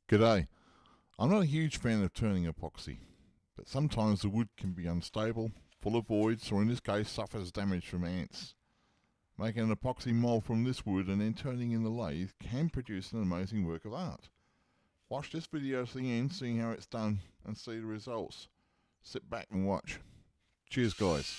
G'day. I'm not a huge fan of turning epoxy, but sometimes the wood can be unstable, full of voids, or in this case suffers damage from ants. Making an epoxy mould from this wood and then turning in the lathe can produce an amazing work of art. Watch this video to the end, seeing how it's done and see the results. Sit back and watch. Cheers guys.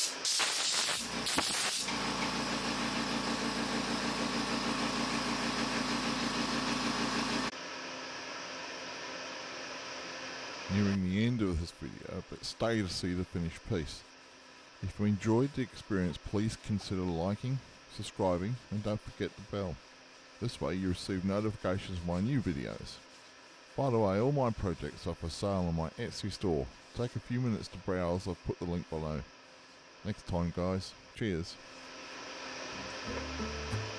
Nearing the end of this video, but stay to see the finished piece. If you enjoyed the experience, please consider liking, subscribing, and don't forget the bell. This way you receive notifications of my new videos. By the way, all my projects are for sale on my Etsy store. Take a few minutes to browse, I've put the link below. Next time guys, cheers.